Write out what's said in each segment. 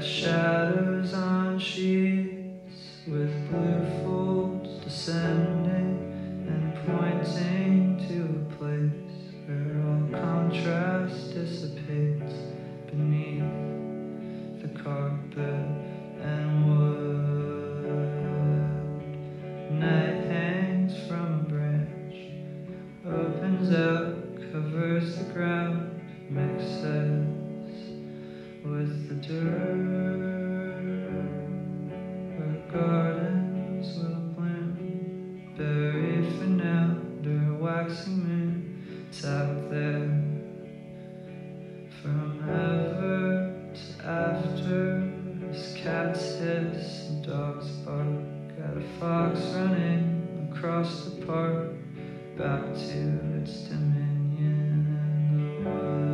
like shadows on sheets with blue folds descending and pointing to a place where all contrast dissipates beneath the carpet and wood. Night hangs from a branch, opens out, covers the ground, mixes with the dirt where gardens will bloom, buried for now under a waxing moon. It's out there from ever to after, as cats hiss and dogs bark at a fox running across the park back to its dominion in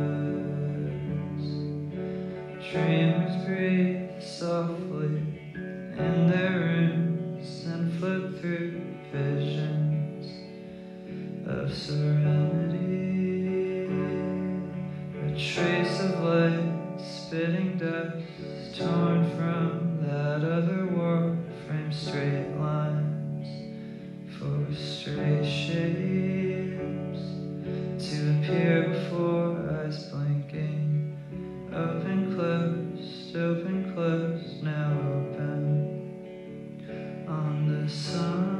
the woods. Dreamers breathe softly in their rooms and float through visions of serenity. A trace of light, spitting dust, torn from that other world, framed straight lines for stray shapes to appear before eyes blinking. Open, closed, now open on the sun.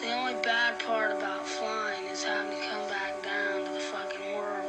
The only bad part about flying is having to come back down to the fucking world.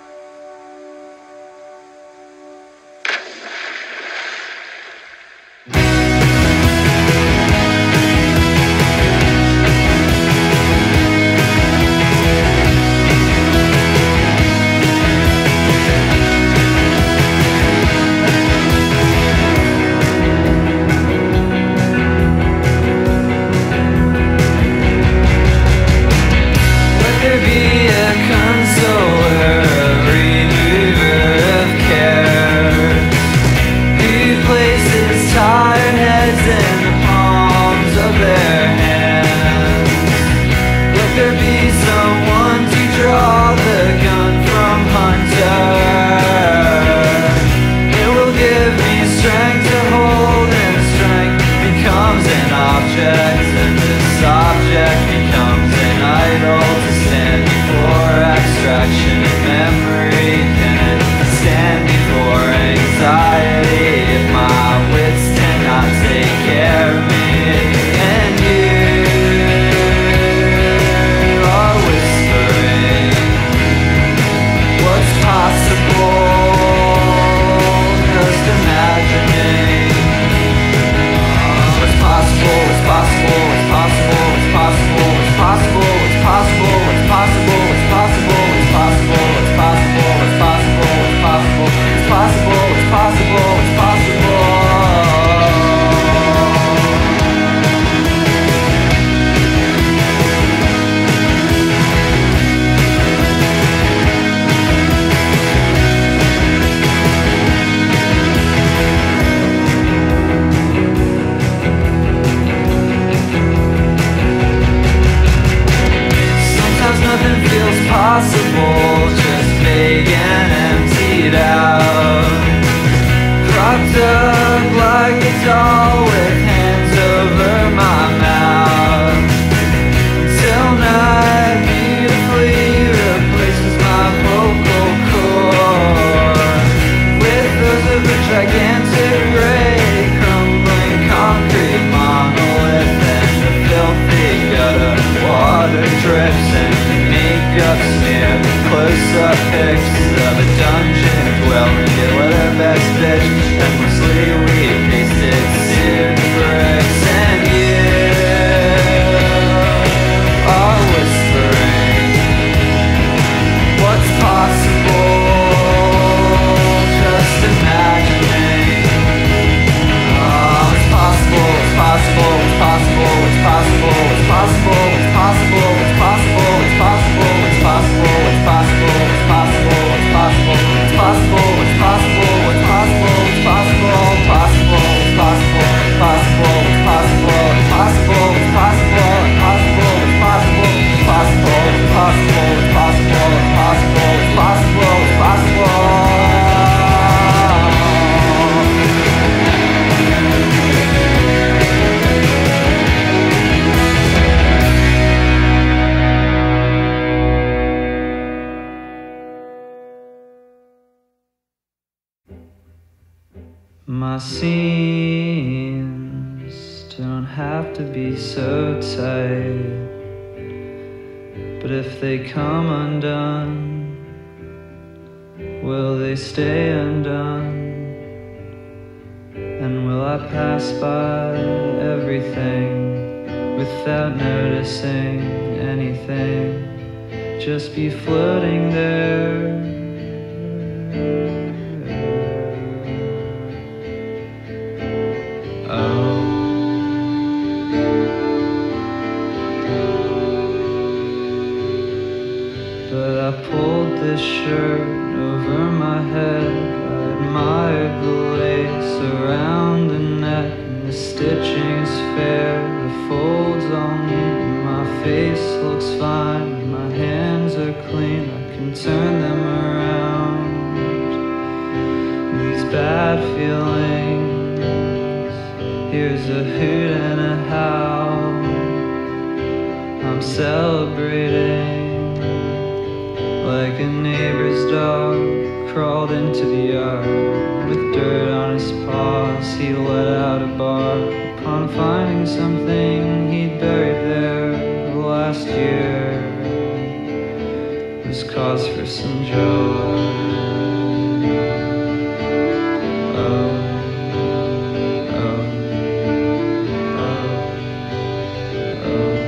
My seams don't have to be so tight, but if they come undone, will they stay undone? And will I pass by everything without noticing anything, just be floating there? But I pulled this shirt over my head. I admired the lace around the neck, and the stitching is fair, the folds all neat, and my face looks fine, and my hands are clean, I can turn them around. These bad feelings, here's a hoot and a howl, I'm celebrating. Like a neighbor's dog crawled into the yard with dirt on his paws, he let out a bark upon finding something he'd buried there some joy. Oh, oh, oh, oh.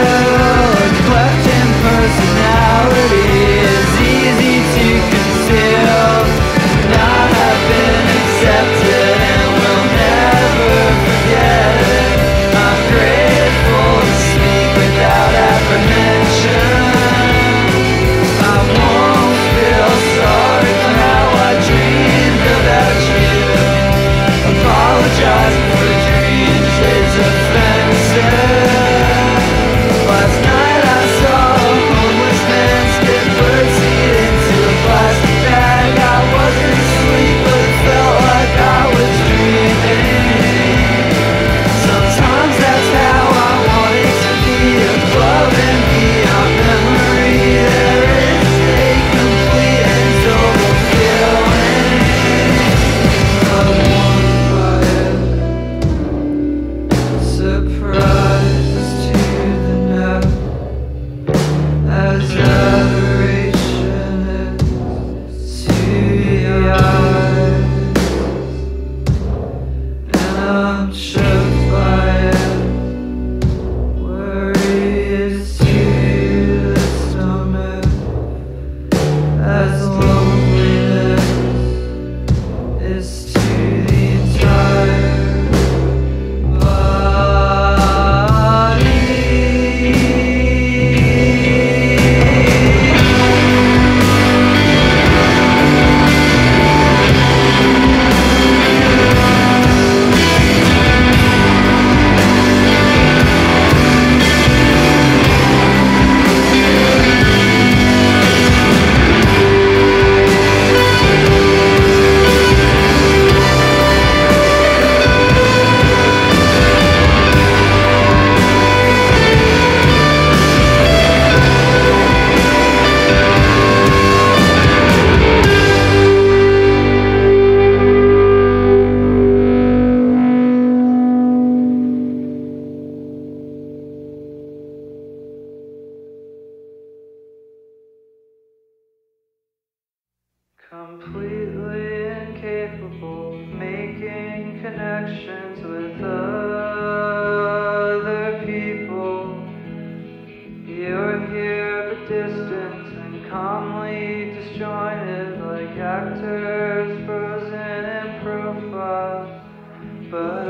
Personality is easy to consider. completely incapable of making connections with other people. You're here but distant and calmly disjointed, like actors frozen in profile. But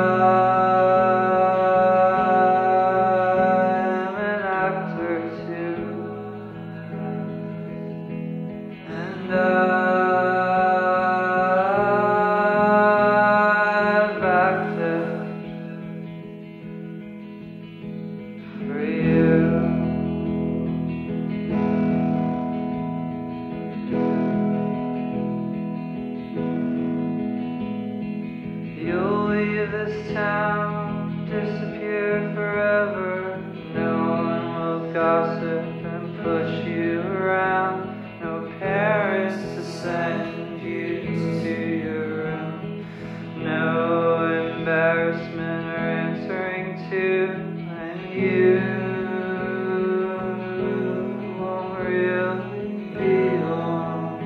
I'm an actor too, and I've acted for you. You'll leave this town, disappear forever. No one will gossip and push you around. No parents to send you to your room. No embarrassment or answering to, and you won't really be alone.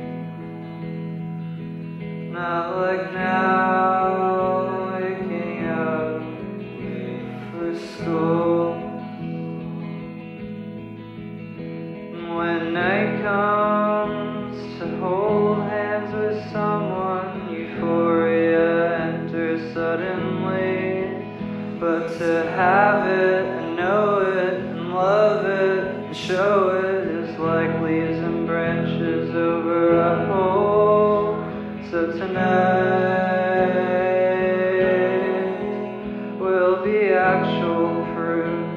Not like now, waking up for school. When night comes, to hold hands with someone, euphoria enters suddenly. But to have it and know it and love it and show it is like leaves and branches over a hole. So tonight will be actual proof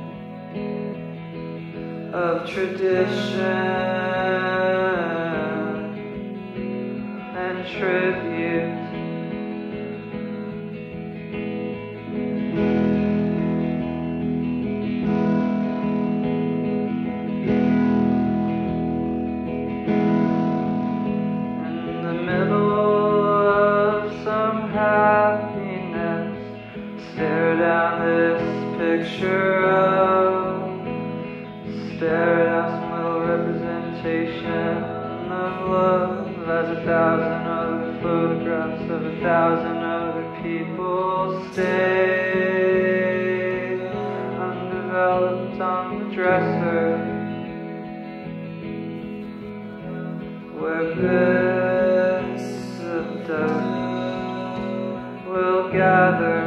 of tradition and tribute. Stare down this picture stare down some little representation of love as 1,000 other photographs of 1,000 other people stay undeveloped on the dresser, where bits of dust will gather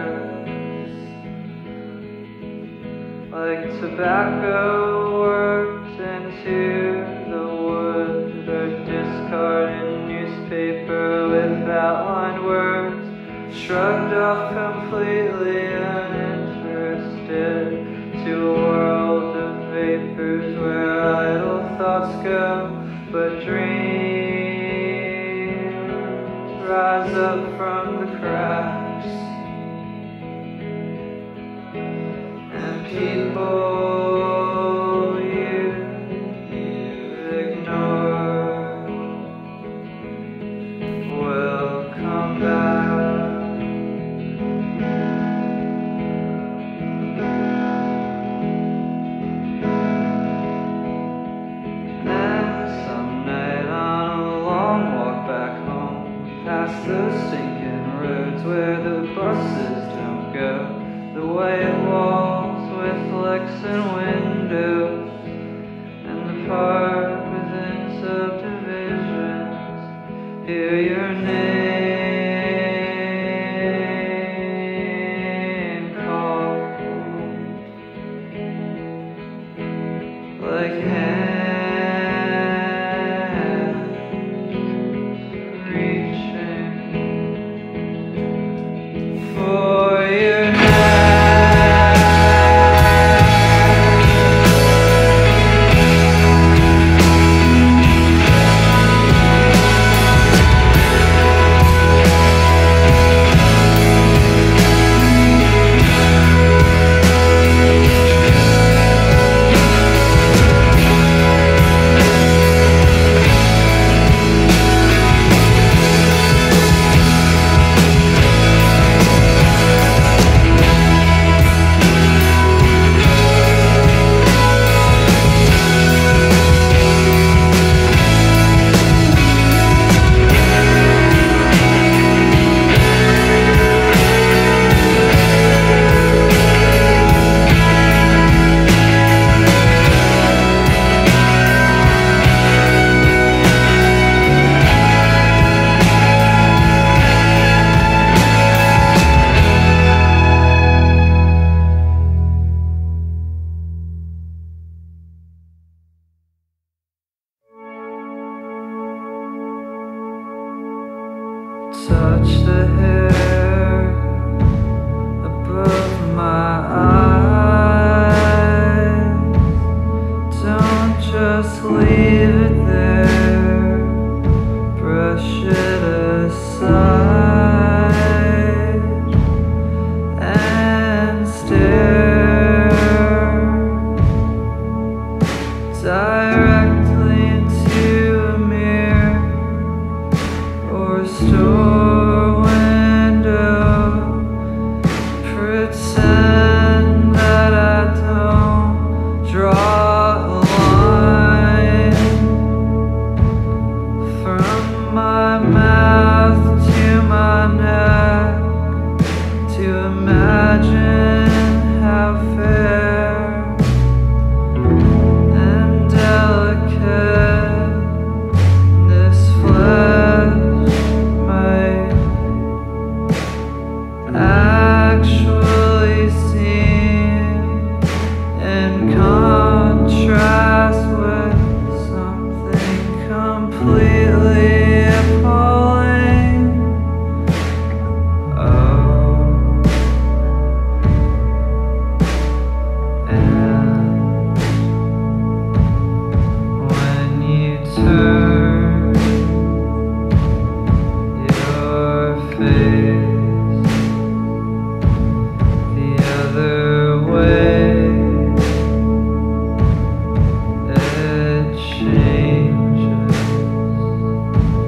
like tobacco worked into the wood, or discarded newspaper with outlined words, shrugged off completely uninterested to a world of vapors where idle thoughts go, but dreams rise up from the cracks. People you ignore will come back. Then some night on a long walk back home, past those stinking roads where the buses don't go, the white walls with licks and windows, and the park within subdivisions. Hear your name called, like hands reaching for your touch the hair above my eyes. Don't just leave it there, brush it aside and stare directly into a mirror or store window. Pretend that I don't draw a line from my mouth to my neck to imagine how fair and delicate this flesh might actually seem, in contrast with something completely appalling. Oh, and when you turn your face the other way, it changes.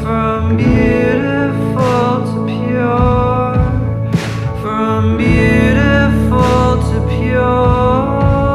from beautiful to pure, from beautiful to pure.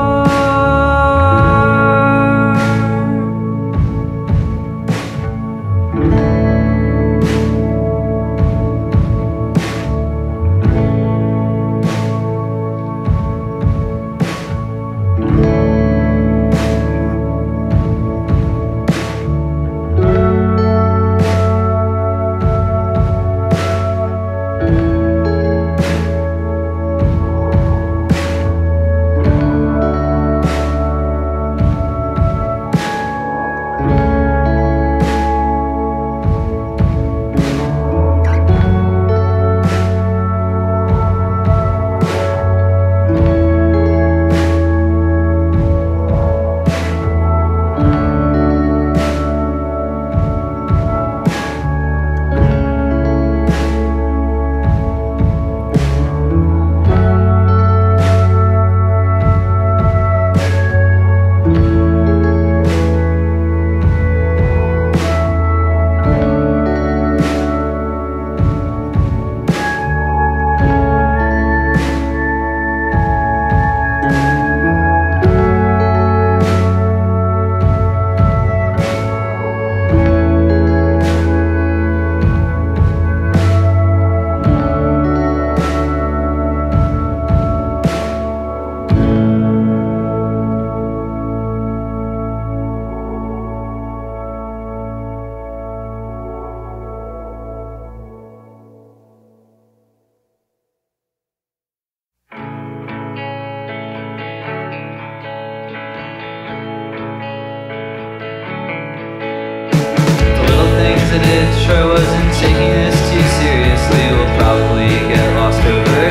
Sure wasn't taking this too seriously. We'll probably get lost over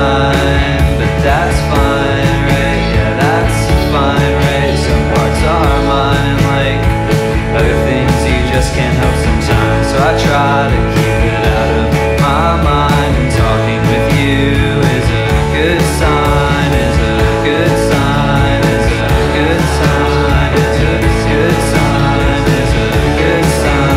time, but that's fine, right? Yeah, that's fine, right? Some parts are mine, and like other things you just can't help sometimes. So I try to keep it out of my mind, and talking with you is a good sign, is a good sign, is a good sign, is a good sign, is a good sign.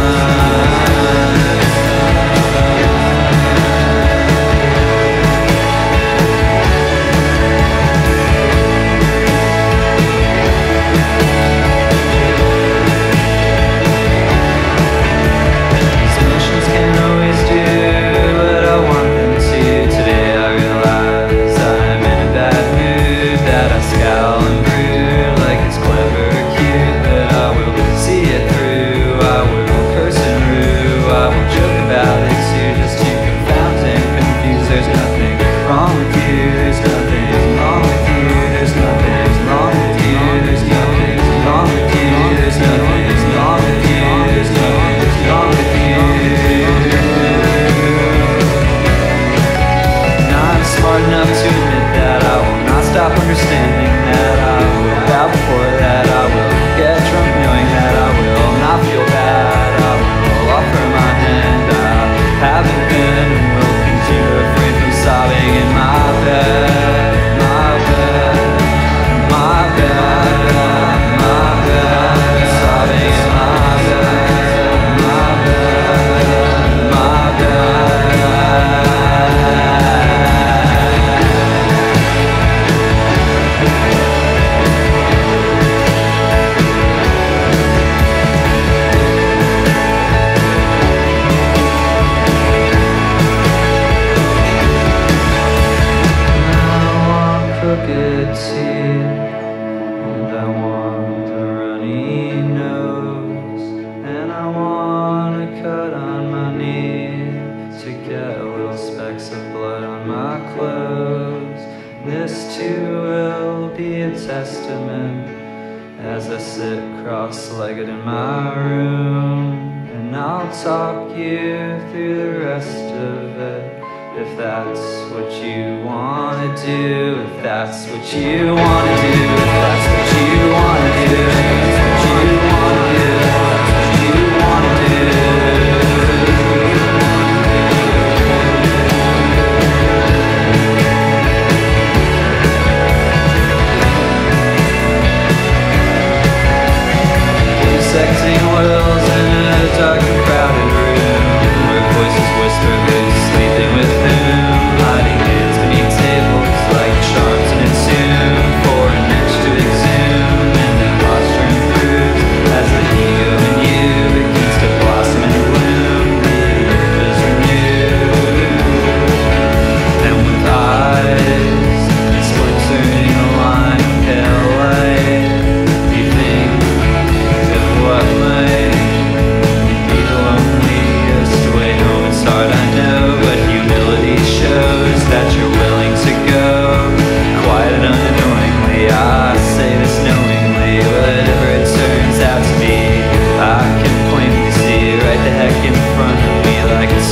Understanding that I will bow before that I will get drunk knowing that I will not feel bad. I will offer my hand. I haven't been and will continue to refrain from sobbing in my bed, my bed, my bed, my bed, sobbing in my bed, my bed, my bed. Crooked teeth, and I want a runny nose, and I want a cut on my knee to get little specks of blood on my clothes. This too will be a testament as I sit cross-legged in my room, and I'll talk you through the rest of it. If that's what you wanna do, if that's what you wanna do, if that's what you wanna do, if that's what you wanna do, if that's what you wanna do. Intersecting worlds in a dark and crowded room.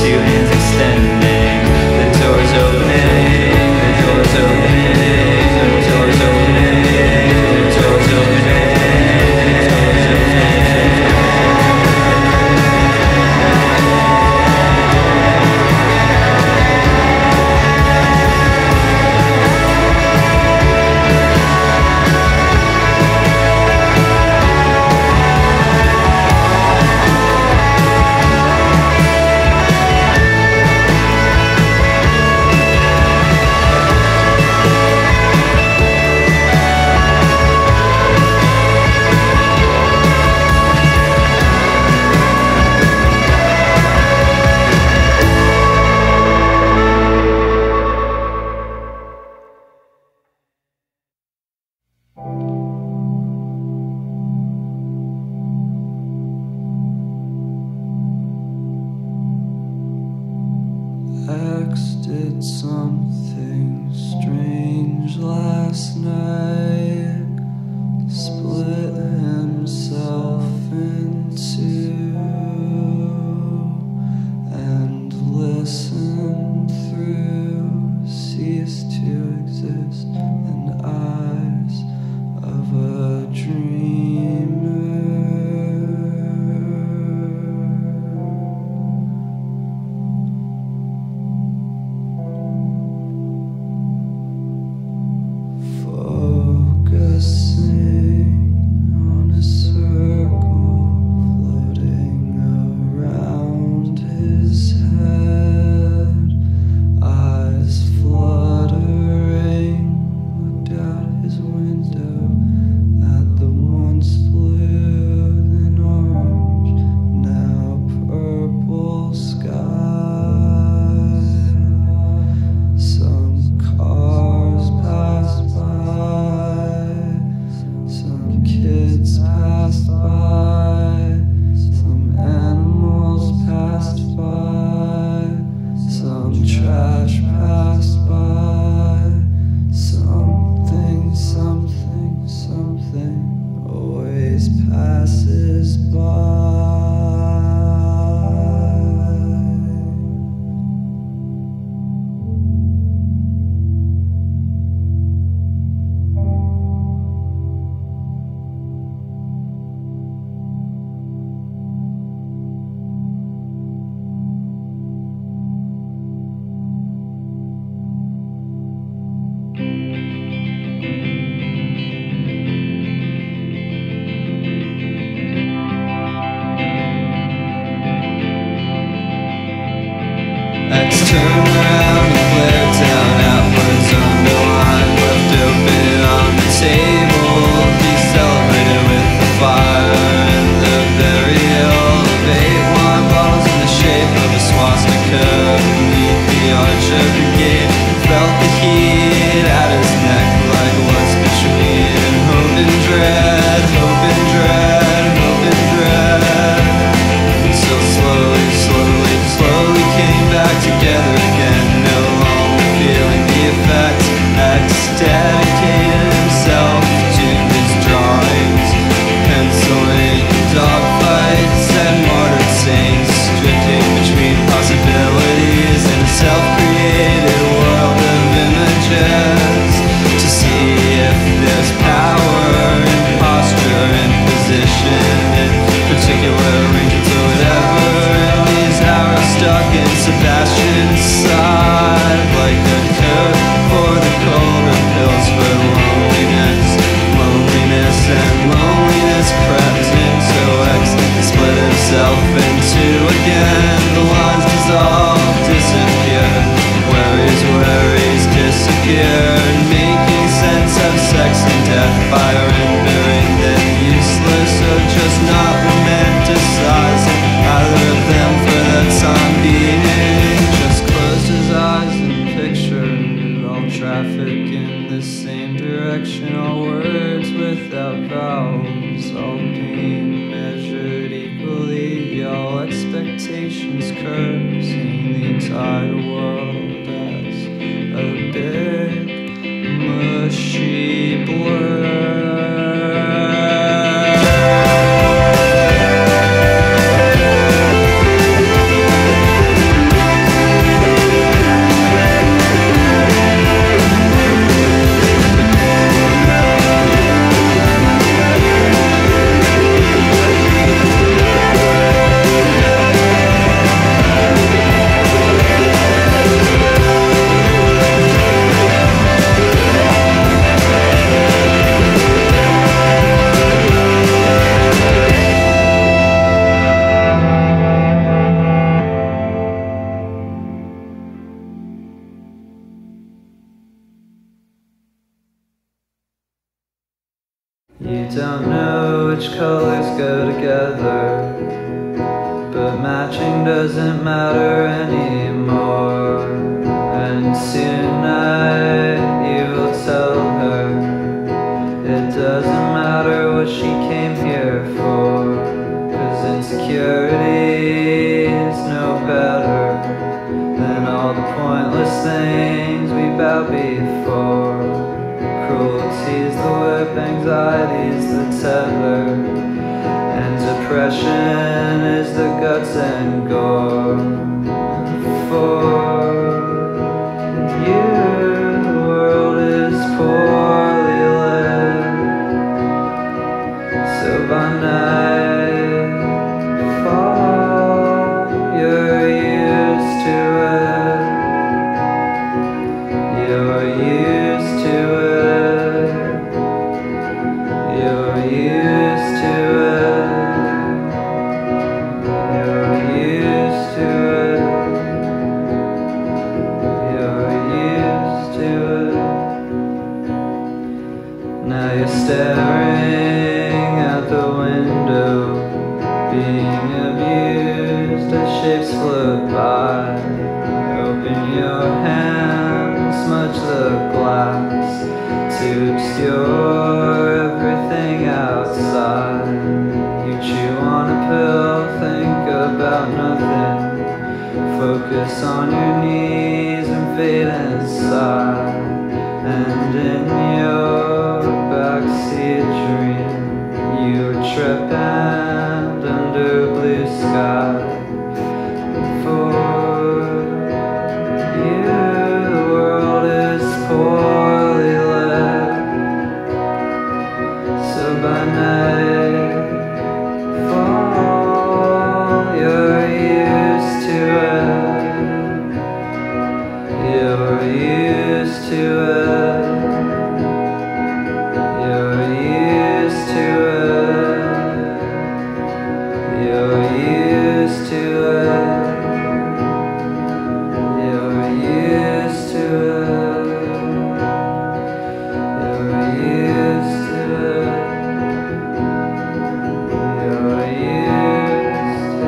ceiling's extending, the door's opening, the door's opening, the door's opening, the door's opening, the door's opening. X did something strange last night, split himself in two, and listened through ceased to exist in eyes of a dreamer. Passes by. Let's turn around and glare down outwards underlined, left open on the table. Be celebrated with the fire and the burial of 8 wine bottles in the shape of a swastika beneath the arch of the gate. Felt the heat at his neck like what's between hope and dread, hope and dread, hope and dread. So slowly, slowly, slowly came back together again, no longer feeling the effects. X dedicated himself to his drawings, penciling dogfights and martyred saints, drifting between possibilities in a self-created world of images, to see if there's power in posture and position, in particular wrinkles or whatever. In these hours stuck in Sebastian's side, like a cure for the cold or pills for loneliness. Loneliness and loneliness crept into X, split himself into again. The lines dissolve, disappear, worries disappeared, making sense of sex and death by rendering them useless, or just not romanticizing either of them for the time being. Just closed his eyes and pictured all traffic in the same direction, all words without vowels, all pain measured equally, all expectations curbed, seeing the entire world as a big mushy blur. together, but matching doesn't matter anymore. And tonight you will tell her it doesn't matter what she came here for, 'cause insecurity is no better than all the pointless things we bowed before. Cruelty's the whip, anxiety's the tether, and depression is the guts and gore. For you, the world is poorly led, so by nightfall you're used to it. You're used to it. You're used to it. You're used to it. You're used to it. Now you're staring out the window, being abused as shapes float by. Open your hand, smudge the glass to obscure everything outside. You chew on a pill, think about nothing, focus on your knees and fade inside. And in your backseat dream, you were tripping under blue sky. For you, the world is poorly led, so by nightfall you're used to it. You're used to it. You're used to it. You're used to it. You're used to it. You're used to it. You're used to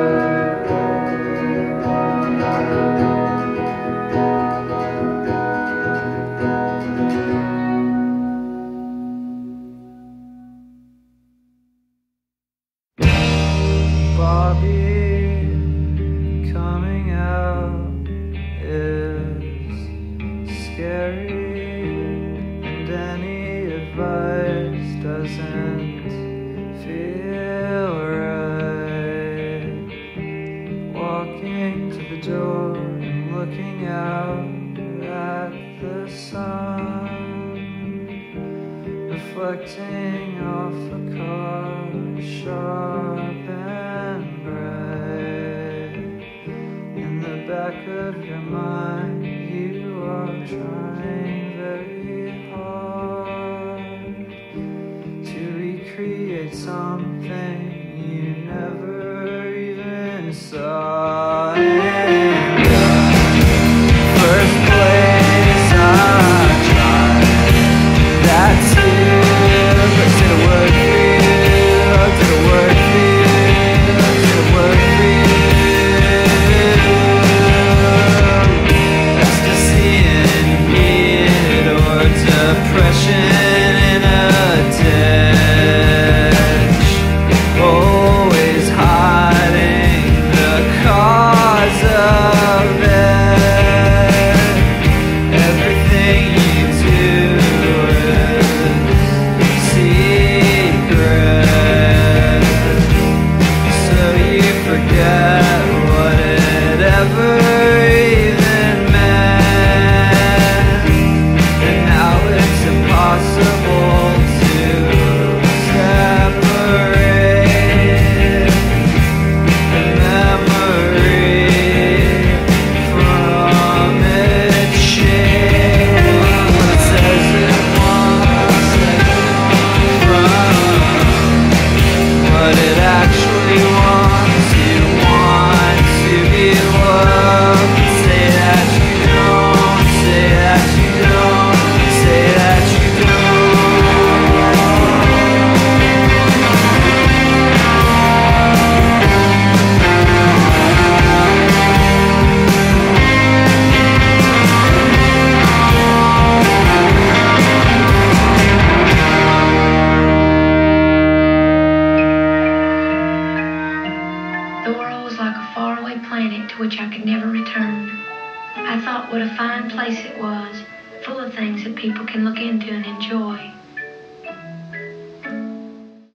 Bobby, coming out is scary, and any advice doesn't feel right. Walking to the door and looking out at the sun, reflecting off the car, sharp and bright. In the back of your mind, you are trying very hard to recreate something you never even saw. In the first place I tried that too, but did it work for you? Did it work for you? Did it work for you? Ecstasy in heat or depression in a ditch, always hiding the cause never returned. I thought what a fine place it was, full of things that people can look into and enjoy.